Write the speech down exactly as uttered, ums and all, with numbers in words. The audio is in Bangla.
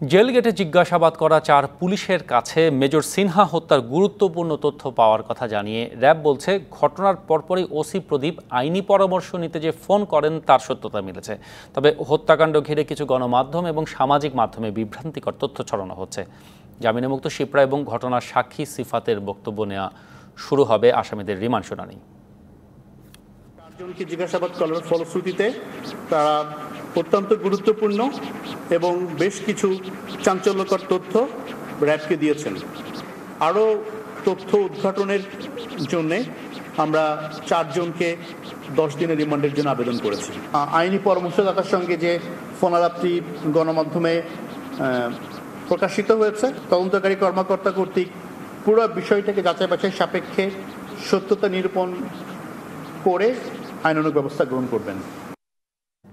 জেল গেটে জিজ্ঞাসাবাদ করা চার পুলিশের কাছে মেজর সিনহা হত্যার গুরুত্বপূর্ণ তথ্য পাওয়ার কথা জানিয়ে র্যাব বলছে, ঘটনার পরপরই ওসি প্রদীপ আইনি পরামর্শ নিতে যে ফোন করেন তার সত্যতা মিলেছে। তবে হত্যাকাণ্ড ঘিরে কিছু গণমাধ্যম এবং সামাজিক মাধ্যমে বিভ্রান্তিকর তথ্য ছড়ানো হচ্ছে। জামিনমুক্ত শিপ্রা এবং ঘটনার সাক্ষী সিফাতের বক্তব্য নেওয়া শুরু হবে আসামিদের রিমান্ড শুনানি। চারজনকে জিজ্ঞাসাবাদ করার ফলশ্রুতিতে তারা অত্যন্ত গুরুত্বপূর্ণ এবং বেশ কিছু চাঞ্চল্যকর তথ্য র্যাবকে দিয়েছেন। আরও তথ্য উদ্ঘাটনের জন্যে আমরা চারজনকে দশ দিনের রিমান্ডের জন্য আবেদন করেছি। আইনি পরামর্শদাতার সঙ্গে যে ফোনালাপটি গণমাধ্যমে প্রকাশিত হয়েছে, তদন্তকারী কর্মকর্তা কর্তৃক পুরো বিষয়টাকে যাচাই বাছাই সাপেক্ষে সত্যতা নিরূপণ করে আইনানুগ ব্যবস্থা গ্রহণ করবেন।